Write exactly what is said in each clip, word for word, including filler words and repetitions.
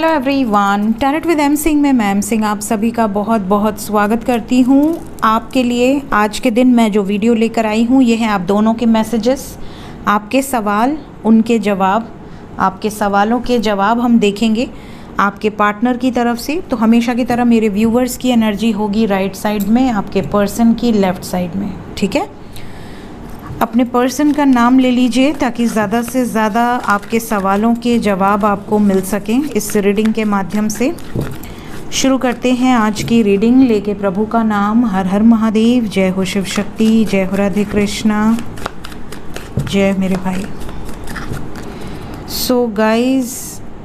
Hello everyone, talent with M Singh में ma'am Singh आप सभी का बहुत बहुत स्वागत करती हूँ। आपके लिए आज के दिन मैं जो वीडियो लेकर आई हूँ ये है आप दोनों के मैसेजेस, आपके सवाल, उनके जवाब। आपके सवालों के जवाब हम देखेंगे आपके पार्टनर की तरफ से। तो हमेशा की तरह मेरे व्यूवर्स की एनर्जी होगी राइट साइड में, आपके पर्सन की लेफ़्ट साइड में। ठीक है, अपने पर्सन का नाम ले लीजिए ताकि ज़्यादा से ज़्यादा आपके सवालों के जवाब आपको मिल सकें इस रीडिंग के माध्यम से। शुरू करते हैं आज की रीडिंग लेके प्रभु का नाम। हर हर महादेव, जय हो शिव शक्ति, जय हो राधे कृष्णा, जय मेरे भाई। सो गाइस,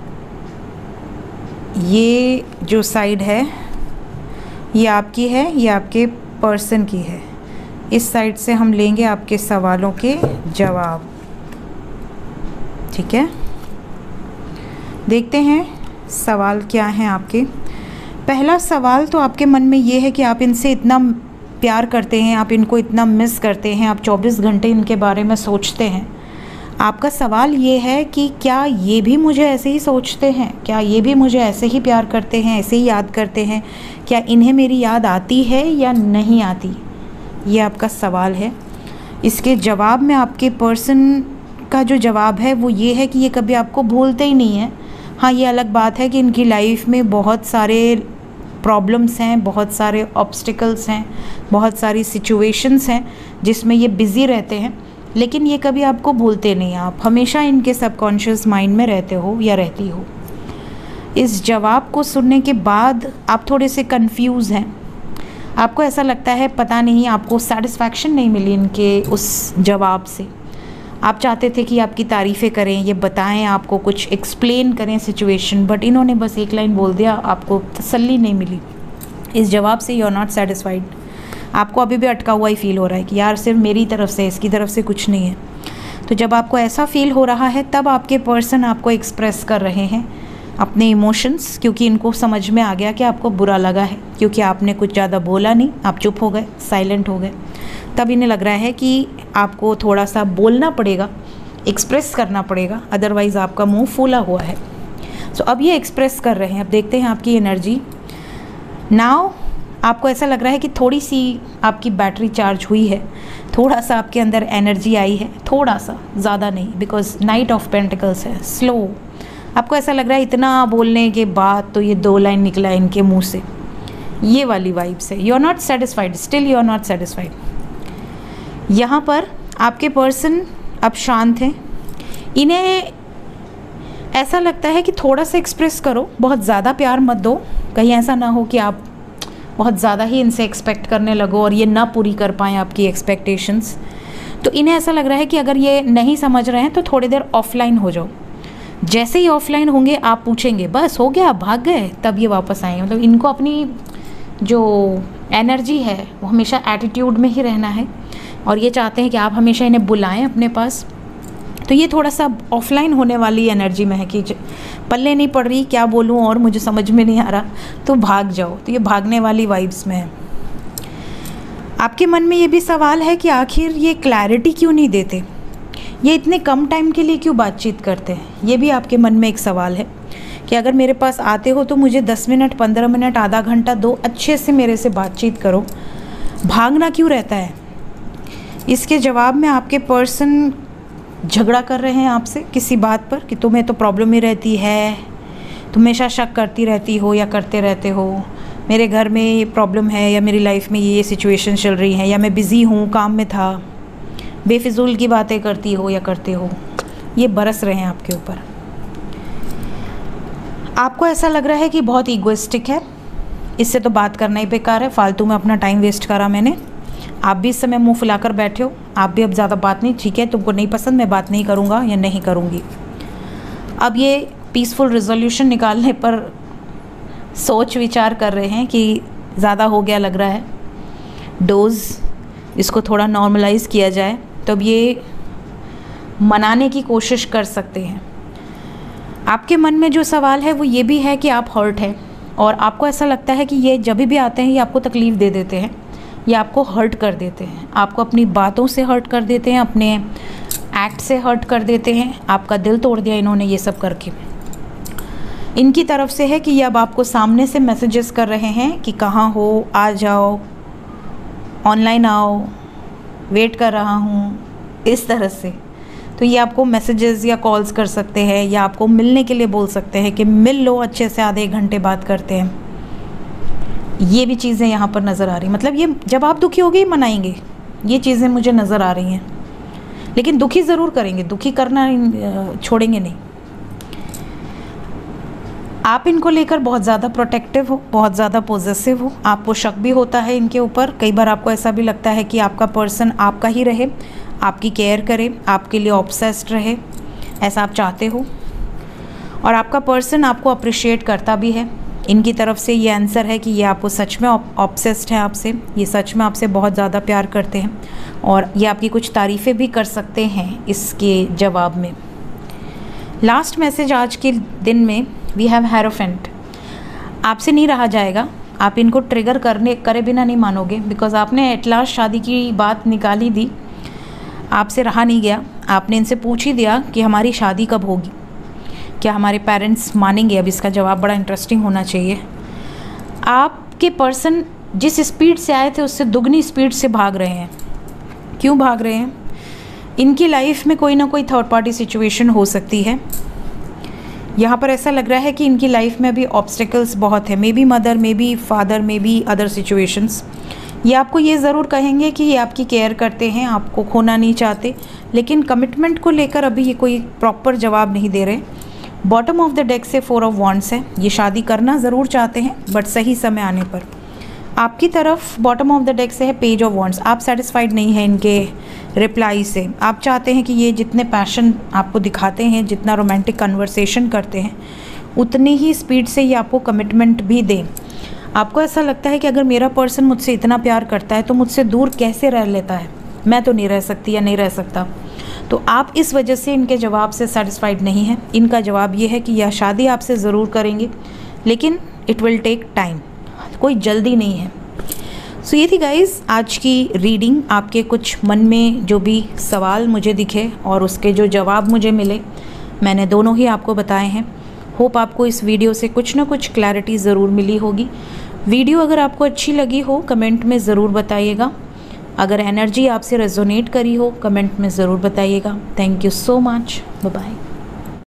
ये जो साइड है ये आपकी है, ये आपके पर्सन की है। इस साइड से हम लेंगे आपके सवालों के जवाब। ठीक है, देखते हैं सवाल क्या हैं आपके। पहला सवाल तो आपके मन में ये है कि आप इनसे इतना प्यार करते हैं, आप इनको इतना मिस करते हैं, आप चौबीस घंटे इनके बारे में सोचते हैं। आपका सवाल ये है कि क्या ये भी मुझे ऐसे ही सोचते हैं, क्या ये भी मुझे ऐसे ही प्यार करते हैं, ऐसे ही याद करते हैं, क्या इन्हें मेरी याद आती है या नहीं आती। ये आपका सवाल है। इसके जवाब में आपके पर्सन का जो जवाब है वो ये है कि ये कभी आपको भूलते ही नहीं हैं। हाँ, ये अलग बात है कि इनकी लाइफ में बहुत सारे प्रॉब्लम्स हैं, बहुत सारे ऑब्स्टिकल्स हैं, बहुत सारी सिचुएशंस हैं जिसमें ये बिज़ी रहते हैं, लेकिन ये कभी आपको भूलते नहीं। आप हमेशा इनके सबकॉन्शियस माइंड में रहते हो या रहती हो। इस जवाब को सुनने के बाद आप थोड़े से कंफ्यूज हैं। आपको ऐसा लगता है पता नहीं, आपको सेटिस्फैक्शन नहीं मिली इनके उस जवाब से। आप चाहते थे कि आपकी तारीफ़ें करें, ये बताएं, आपको कुछ एक्सप्लेन करें सिचुएशन, बट इन्होंने बस एक लाइन बोल दिया, आपको तसल्ली नहीं मिली इस जवाब से। You are not satisfied. आपको अभी भी अटका हुआ ही फील हो रहा है कि यार सिर्फ मेरी तरफ से, इसकी तरफ से कुछ नहीं है। तो जब आपको ऐसा फील हो रहा है तब आपके पर्सन आपको एक्सप्रेस कर रहे हैं अपने इमोशंस, क्योंकि इनको समझ में आ गया कि आपको बुरा लगा है, क्योंकि आपने कुछ ज़्यादा बोला नहीं, आप चुप हो गए, साइलेंट हो गए। तब इन्हें लग रहा है कि आपको थोड़ा सा बोलना पड़ेगा, एक्सप्रेस करना पड़ेगा, अदरवाइज़ आपका मुंह फूला हुआ है। सो अब ये एक्सप्रेस कर रहे हैं। अब देखते हैं आपकी एनर्जी। नाउ आपको ऐसा लग रहा है कि थोड़ी सी आपकी बैटरी चार्ज हुई है, थोड़ा सा आपके अंदर एनर्जी आई है, थोड़ा सा, ज़्यादा नहीं, बिकॉज नाइट ऑफ पेंटिकल्स है, स्लो। आपको ऐसा लग रहा है इतना बोलने के बाद तो ये दो लाइन निकला है इनके मुंह से, ये वाली वाइब्स है। You are not satisfied, still you are not satisfied. यहाँ पर आपके पर्सन अब शांत हैं। इन्हें ऐसा लगता है कि थोड़ा सा एक्सप्रेस करो, बहुत ज़्यादा प्यार मत दो, कहीं ऐसा ना हो कि आप बहुत ज़्यादा ही इनसे एक्सपेक्ट करने लगो और ये ना पूरी कर पाएँ आपकी एक्सपेक्टेशंस। तो इन्हें ऐसा लग रहा है कि अगर ये नहीं समझ रहे हैं तो थोड़ी देर ऑफलाइन हो जाओ। जैसे ही ऑफलाइन होंगे आप पूछेंगे बस हो गया, भाग गए, तब ये वापस आएंगे। मतलब इनको अपनी जो एनर्जी है वो हमेशा एटीट्यूड में ही रहना है और ये चाहते हैं कि आप हमेशा इन्हें बुलाएं अपने पास। तो ये थोड़ा सा ऑफलाइन होने वाली एनर्जी में है कि पल्ले नहीं पड़ रही, क्या बोलूँ और मुझे समझ में नहीं आ रहा, तो भाग जाओ। तो ये भागने वाली वाइब्स में है। आपके मन में ये भी सवाल है कि आखिर ये क्लैरिटी क्यों नहीं देते, ये इतने कम टाइम के लिए क्यों बातचीत करते हैं। ये भी आपके मन में एक सवाल है कि अगर मेरे पास आते हो तो मुझे दस मिनट, पंद्रह मिनट, आधा घंटा दो, अच्छे से मेरे से बातचीत करो, भागना क्यों रहता है। इसके जवाब में आपके पर्सन झगड़ा कर रहे हैं आपसे किसी बात पर कि तुम्हें तो प्रॉब्लम ही रहती है, तुम हमेशा शक करती रहती हो या करते रहते हो, मेरे घर में ये प्रॉब्लम है या मेरी लाइफ में ये सिचुएशन चल रही है, या मैं बिज़ी हूँ, काम में था, बेफिजूल की बातें करती हो या करते हो। ये बरस रहे हैं आपके ऊपर। आपको ऐसा लग रहा है कि बहुत ईगोइस्टिक है, इससे तो बात करना ही बेकार है, फालतू में अपना टाइम वेस्ट करा मैंने। आप भी इस समय मुंह फुलाकर बैठे हो, आप भी अब ज़्यादा बात नहीं, ठीक है, तुमको नहीं पसंद, मैं बात नहीं करूँगा या नहीं करूँगी। अब ये पीसफुल रिजोल्यूशन निकालने पर सोच विचार कर रहे हैं कि ज़्यादा हो गया लग रहा है, डोज इसको थोड़ा नॉर्मलाइज़ किया जाए। तो अब ये मनाने की कोशिश कर सकते हैं। आपके मन में जो सवाल है वो ये भी है कि आप हर्ट हैं और आपको ऐसा लगता है कि ये जब भी आते हैं ये आपको तकलीफ़ दे देते हैं, ये आपको हर्ट कर देते हैं, आपको अपनी बातों से हर्ट कर देते हैं, अपने एक्ट से हर्ट कर देते हैं, आपका दिल तोड़ दिया इन्होंने ये सब करके। इनकी तरफ से है कि ये अब आपको सामने से मैसेजेस कर रहे हैं कि कहाँ हो, आ जाओ, ऑनलाइन आओ, वेट कर रहा हूँ, इस तरह से। तो ये आपको मैसेजेस या कॉल्स कर सकते हैं, या आपको मिलने के लिए बोल सकते हैं कि मिल लो, अच्छे से आधे एक घंटे बात करते हैं। ये भी चीज़ें यहाँ पर नज़र आ रही, मतलब ये जब आप दुखी होगे मनाएंगे, ये चीज़ें मुझे नज़र आ रही हैं। लेकिन दुखी ज़रूर करेंगे, दुखी करना छोड़ेंगे नहीं। आप इनको लेकर बहुत ज़्यादा प्रोटेक्टिव हो, बहुत ज़्यादा पॉजेसिव हो, आपको शक भी होता है इनके ऊपर। कई बार आपको ऐसा भी लगता है कि आपका पर्सन आपका ही रहे, आपकी केयर करे, आपके लिए ऑब्सेस्ड रहे, ऐसा आप चाहते हो। और आपका पर्सन आपको अप्रिशिएट करता भी है। इनकी तरफ से ये आंसर है कि ये आपको सच में ऑब्सेस्ड है आपसे, ये सच में आपसे बहुत ज़्यादा प्यार करते हैं, और ये आपकी कुछ तारीफ़ें भी कर सकते हैं इसके जवाब में। लास्ट मैसेज आज के दिन में वी हैव हेरोफेंट। आपसे नहीं रहा जाएगा, आप इनको ट्रिगर करने करे बिना नहीं मानोगे, बिकॉज आपने एट लास्ट शादी की बात निकाली दी, आपसे रहा नहीं गया, आपने इनसे पूछ ही दिया कि हमारी शादी कब होगी, क्या हमारे पेरेंट्स मानेंगे। अब इसका जवाब बड़ा इंटरेस्टिंग होना चाहिए। आपके पर्सन जिस स्पीड से आए थे उससे दुगनी स्पीड से भाग रहे हैं। क्यों भाग रहे हैं? इनकी लाइफ में कोई ना कोई थर्ड पार्टी सिचुएशन हो सकती है। यहाँ पर ऐसा लग रहा है कि इनकी लाइफ में अभी ऑब्स्टिकल्स बहुत है, maybe mother, maybe father, maybe other situations. ये आपको ये ज़रूर कहेंगे कि ये आपकी केयर करते हैं, आपको खोना नहीं चाहते, लेकिन कमिटमेंट को लेकर अभी ये कोई प्रॉपर जवाब नहीं दे रहे। बॉटम ऑफ द डेक से फोर ऑफ वॉन्ड्स है, ये शादी करना ज़रूर चाहते हैं बट सही समय आने पर। आपकी तरफ बॉटम ऑफ द डेक से है पेज ऑफ वॉन्ड्स। आप सेटिस्फाइड नहीं हैं इनके रिप्लाई से। आप चाहते हैं कि ये जितने पैशन आपको दिखाते हैं, जितना रोमांटिक कन्वर्सेशन करते हैं, उतनी ही स्पीड से ये आपको कमिटमेंट भी दें। आपको ऐसा लगता है कि अगर मेरा पर्सन मुझसे इतना प्यार करता है तो मुझसे दूर कैसे रह लेता है, मैं तो नहीं रह सकती या नहीं रह सकता। तो आप इस वजह से इनके जवाब से सेटिस्फाइड नहीं हैं। इनका जवाब ये है कि यह शादी आपसे ज़रूर करेंगे, लेकिन इट विल टेक टाइम, कोई जल्दी नहीं है। सो ये थी गाइज़ आज की रीडिंग। आपके कुछ मन में जो भी सवाल मुझे दिखे और उसके जो जवाब मुझे मिले, मैंने दोनों ही आपको बताए हैं। होप आपको इस वीडियो से कुछ ना कुछ क्लैरिटी ज़रूर मिली होगी। वीडियो अगर आपको अच्छी लगी हो कमेंट में ज़रूर बताइएगा। अगर एनर्जी आपसे रेजोनेट करी हो कमेंट में ज़रूर बताइएगा। Thank you so much, bye bye.